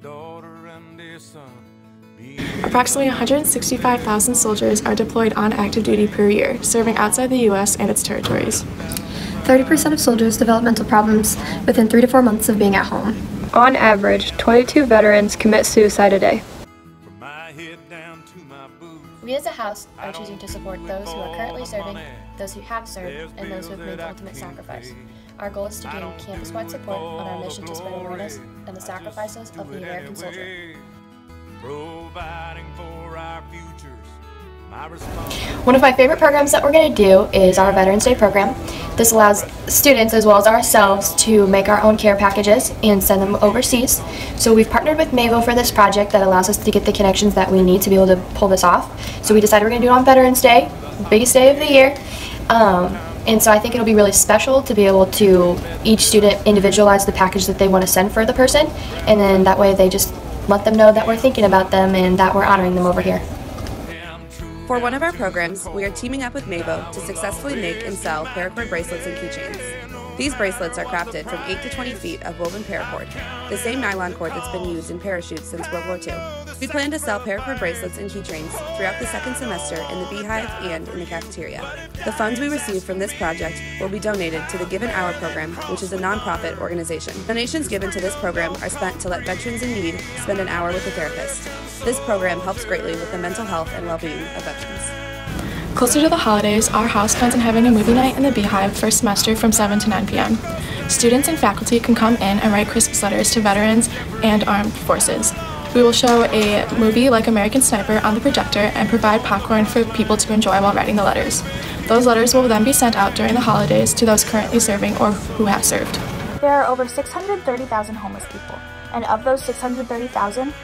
Approximately 165,000 soldiers are deployed on active duty per year, serving outside the U.S. and its territories. 30% of soldiers develop mental problems within 3 to 4 months of being at home. On average, 22 veterans commit suicide a day. We as a house are choosing to support those who are currently serving, those who have served, and those who have made the ultimate sacrifice. Our goal is to gain campus-wide support on our mission to spread awareness and the sacrifices of the American soldier. Providing for our futures. One of my favorite programs that we're going to do is our Veterans Day program. This allows students as well as ourselves to make our own care packages and send them overseas. So we've partnered with MAVO for this project that allows us to get the connections that we need to be able to pull this off. So we decided we're going to do it on Veterans Day, biggest day of the year. And so I think it'll be really special to be able to each student individualize the package that they want to send for the person, and then that way they just let them know that we're thinking about them and that we're honoring them over here. For one of our programs, we are teaming up with MAVO to successfully make and sell paracord bracelets and keychains. These bracelets are crafted from 8 to 20 feet of woven paracord, the same nylon cord that's been used in parachutes since World War II. We plan to sell paracord bracelets and keychains throughout the second semester in the Beehive and in the cafeteria. The funds we receive from this project will be donated to the Give an Hour program, which is a nonprofit organization. Donations given to this program are spent to let veterans in need spend an hour with a therapist. This program helps greatly with the mental health and well-being of veterans. Closer to the holidays, our house plans on having a movie night in the Beehive first semester from 7 to 9 p.m. Students and faculty can come in and write Christmas letters to veterans and armed forces. We will show a movie like American Sniper on the projector and provide popcorn for people to enjoy while writing the letters. Those letters will then be sent out during the holidays to those currently serving or who have served. There are over 630,000 homeless people, and of those 630,000,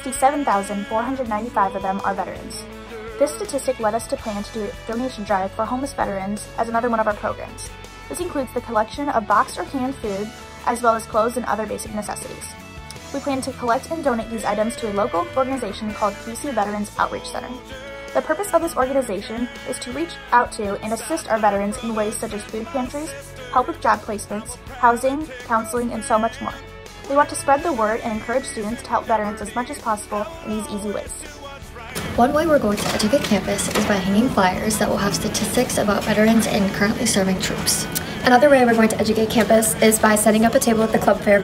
67,495 of them are veterans. This statistic led us to plan to do a donation drive for homeless veterans as another one of our programs. This includes the collection of boxed or canned food, as well as clothes and other basic necessities. We plan to collect and donate these items to a local organization called PC Veterans Outreach Center. The purpose of this organization is to reach out to and assist our veterans in ways such as food pantries, help with job placements, housing, counseling, and so much more. We want to spread the word and encourage students to help veterans as much as possible in these easy ways. One way we're going to educate campus is by hanging flyers that will have statistics about veterans and currently serving troops. Another way we're going to educate campus is by setting up a table at the club fair.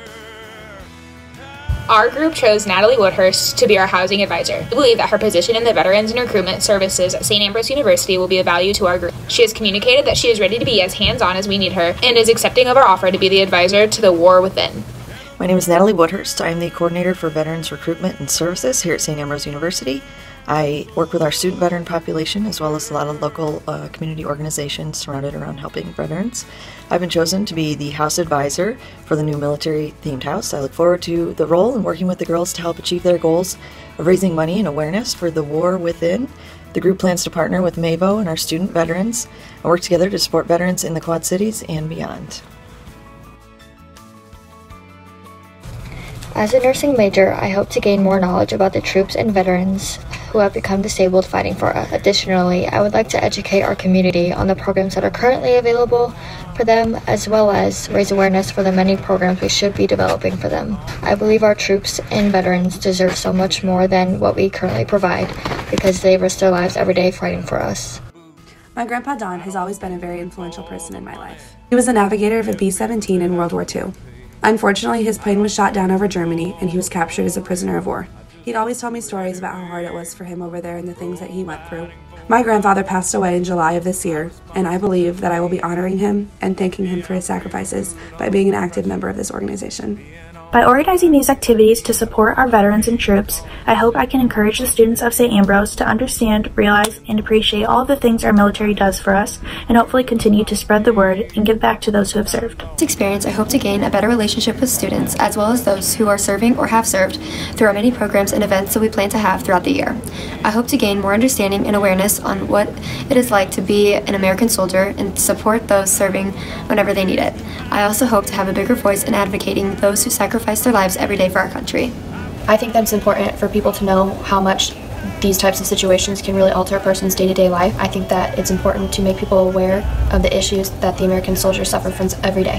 Our group chose Natalie Woodhurst to be our housing advisor. We believe that her position in the Veterans and Recruitment Services at St. Ambrose University will be of value to our group. She has communicated that she is ready to be as hands-on as we need her and is accepting of our offer to be the advisor to the war within. My name is Natalie Woodhurst. I am the coordinator for Veterans Recruitment and Services here at St. Ambrose University. I work with our student veteran population as well as a lot of local community organizations surrounded around helping veterans. I've been chosen to be the house advisor for the new military-themed house. I look forward to the role and working with the girls to help achieve their goals of raising money and awareness for the war within. The group plans to partner with MAVO and our student veterans and work together to support veterans in the Quad Cities and beyond. As a nursing major, I hope to gain more knowledge about the troops and veterans who have become disabled fighting for us. Additionally, I would like to educate our community on the programs that are currently available for them, as well as raise awareness for the many programs we should be developing for them. I believe our troops and veterans deserve so much more than what we currently provide because they risk their lives every day fighting for us. My grandpa Don has always been a very influential person in my life. He was the navigator of a B-17 in World War II. Unfortunately, his plane was shot down over Germany and he was captured as a prisoner of war. He'd always told me stories about how hard it was for him over there and the things that he went through. My grandfather passed away in July of this year, and I believe that I will be honoring him and thanking him for his sacrifices by being an active member of this organization. By organizing these activities to support our veterans and troops, I hope I can encourage the students of St. Ambrose to understand, realize, and appreciate all of the things our military does for us, and hopefully continue to spread the word and give back to those who have served. This experience, I hope to gain a better relationship with students, as well as those who are serving or have served, through our many programs and events that we plan to have throughout the year. I hope to gain more understanding and awareness on what it is like to be an American soldier and support those serving whenever they need it. I also hope to have a bigger voice in advocating those who sacrifice their lives every day for our country. I think that it's important for people to know how much these types of situations can really alter a person's day-to-day life. I think that it's important to make people aware of the issues that the American soldiers suffer from every day.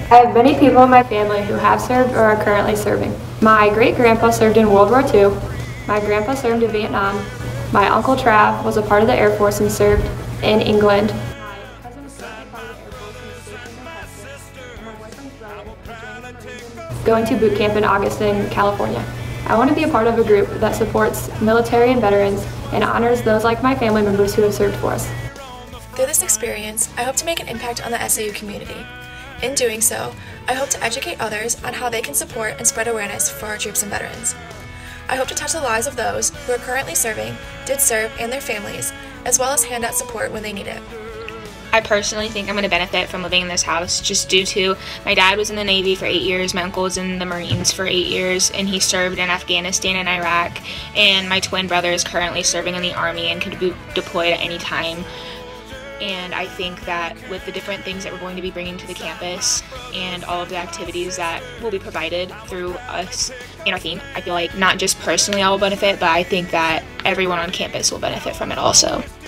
I have many people in my family who have served or are currently serving. My great-grandpa served in World War II. My grandpa served in Vietnam. My Uncle Trav was a part of the Air Force and served in England. My cousin was currently part of the Air Force and is stationed in Texas. And my boyfriend's brother is going to boot camp in Augustin, California. I want to be a part of a group that supports military and veterans and honors those like my family members who have served for us. Through this experience, I hope to make an impact on the SAU community. In doing so, I hope to educate others on how they can support and spread awareness for our troops and veterans. I hope to touch the lives of those who are currently serving, did serve, and their families, as well as hand out support when they need it. I personally think I'm going to benefit from living in this house just due to my dad was in the Navy for 8 years, my uncle was in the Marines for 8 years, and he served in Afghanistan and Iraq, and my twin brother is currently serving in the Army and could be deployed at any time. And I think that with the different things that we're going to be bringing to the campus and all of the activities that will be provided through us and our team, I feel like not just personally I will benefit, but I think that everyone on campus will benefit from it also.